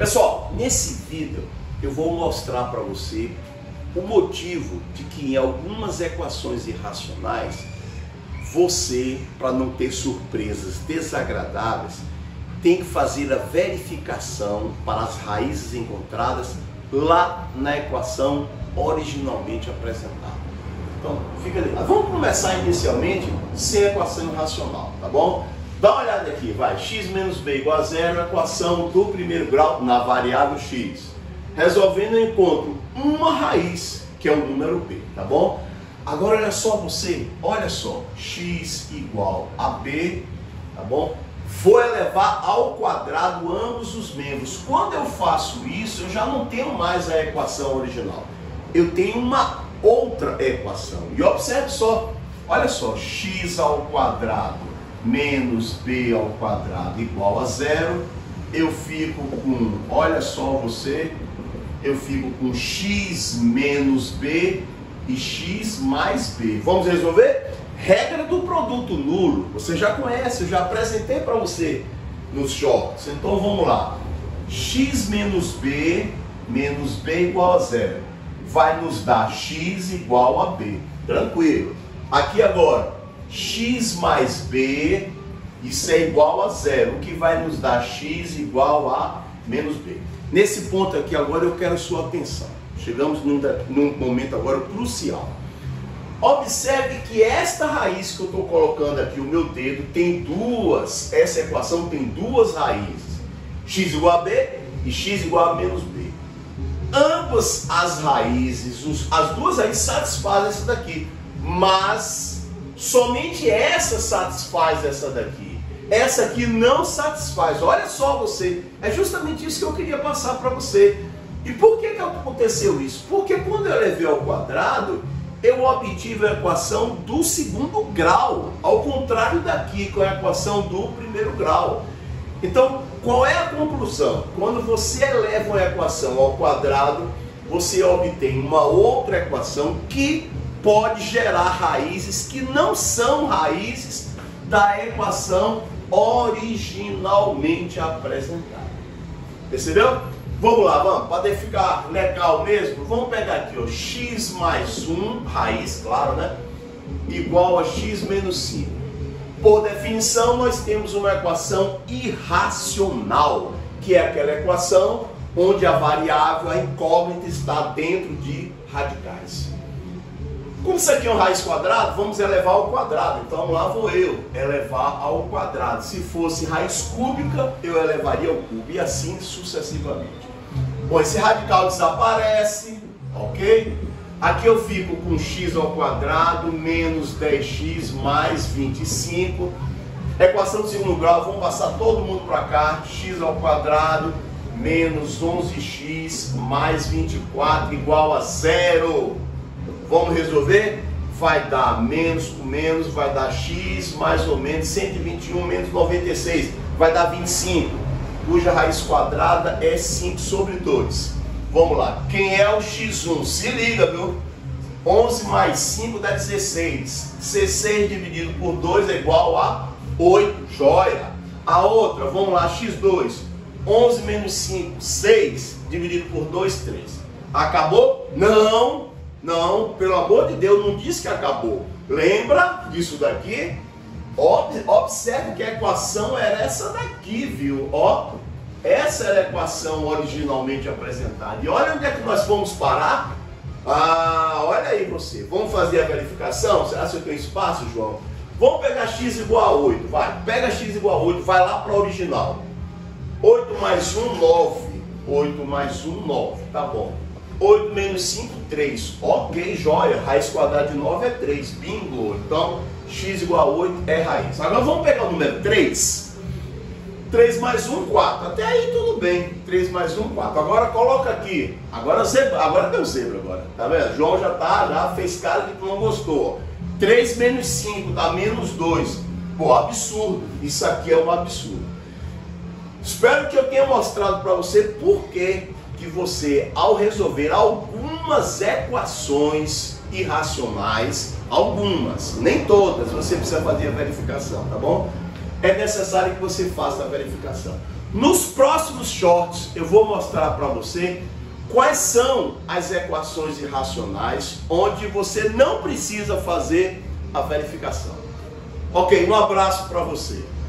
Pessoal, nesse vídeo eu vou mostrar para você o motivo de que em algumas equações irracionais você, para não ter surpresas desagradáveis, tem que fazer a verificação para as raízes encontradas lá na equação originalmente apresentada. Então, fica ali. Vamos começar inicialmente sem equação irracional, tá bom? Dá uma olhada aqui, vai. X menos b igual a zero, equação do primeiro grau na variável x. Resolvendo, eu encontro uma raiz, que é o número b, tá bom? Agora, olha só você, olha só. X igual a b, tá bom? Vou elevar ao quadrado ambos os membros. Quando eu faço isso, eu já não tenho mais a equação original. Eu tenho uma outra equação. E observe só, olha só, x ao quadrado menos b ao quadrado igual a zero. Eu fico com, olha só você, eu fico com x menos b e x mais b. Vamos resolver? Regra do produto nulo, você já conhece, eu já apresentei para você nos shorts. Então vamos lá. X menos b igual a zero. Vai nos dar x igual a b. Tranquilo. Aqui agora, x mais b, isso é igual a zero, o que vai nos dar x igual a menos b. Nesse ponto aqui agora eu quero sua atenção. Chegamos num momento agora crucial. Observe que esta raiz que eu estou colocando aqui, o meu dedo, tem duas, essa equação tem duas raízes. X igual a b e x igual a menos b. Ambas as raízes, as duas raízes satisfazem essa daqui, mas somente essa satisfaz essa daqui. Essa aqui não satisfaz. Olha só você, é justamente isso que eu queria passar para você. E por que aconteceu isso? Porque quando eu elevei ao quadrado, eu obtive a equação do segundo grau, ao contrário daqui, com a equação do primeiro grau. Então, qual é a conclusão? Quando você eleva uma equação ao quadrado, você obtém uma outra equação que pode gerar raízes que não são raízes da equação originalmente apresentada. Percebeu? Vamos lá, vamos, para ficar legal mesmo, vamos pegar aqui, ó, x mais 1, raiz, claro, né? Igual a x menos 5. Por definição, nós temos uma equação irracional, que é aquela equação onde a variável, a incógnita, está dentro de radicais. Como isso aqui é uma raiz quadrada, vamos elevar ao quadrado. Então lá vou eu, elevar ao quadrado. Se fosse raiz cúbica, eu elevaria ao cubo, e assim sucessivamente. Bom, esse radical desaparece, ok? Aqui eu fico com x ao quadrado menos 10x mais 25. Equação do segundo grau, vamos passar todo mundo para cá. X ao quadrado menos 11x mais 24 igual a zero. Vamos resolver? Vai dar menos com menos, vai dar x mais ou menos 121 menos 96. Vai dar 25. Cuja raiz quadrada é 5 sobre 2. Vamos lá. Quem é o x1? Se liga, viu? 11 mais 5 dá 16. 16 dividido por 2 é igual a 8. Joia. A outra, vamos lá, x2. 11 menos 5, 6. Dividido por 2, 3. Acabou? Não. Não, pelo amor de Deus, não disse que acabou. Lembra disso daqui? Observe que a equação era essa daqui, viu? Ó, essa era a equação originalmente apresentada. E olha onde é que nós vamos parar. Ah, olha aí você. Vamos fazer a verificação? Será que eu tenho espaço, João? Vamos pegar x igual a 8. Vai, pega x igual a 8, vai lá para a original. 8 mais 1, 9. 8 mais 1, 9. Tá bom. 8 menos 5, 3. Ok, joia. Raiz quadrada de 9 é 3. Bingo. Então, x igual a 8 é raiz. Agora vamos pegar o número 3. 3 mais 1, 4. Até aí tudo bem. 3 mais 1, 4. Agora coloca aqui. Agora deu zebra agora. Tá vendo? João já fez cara de que não gostou. 3 menos 5 dá menos 2. Pô, absurdo. Isso aqui é um absurdo. Espero que eu tenha mostrado para você por que você, ao resolver algumas equações irracionais, algumas, nem todas, você precisa fazer a verificação, tá bom? É necessário que você faça a verificação. Nos próximos shorts eu vou mostrar para você quais são as equações irracionais onde você não precisa fazer a verificação. Ok, um abraço para você.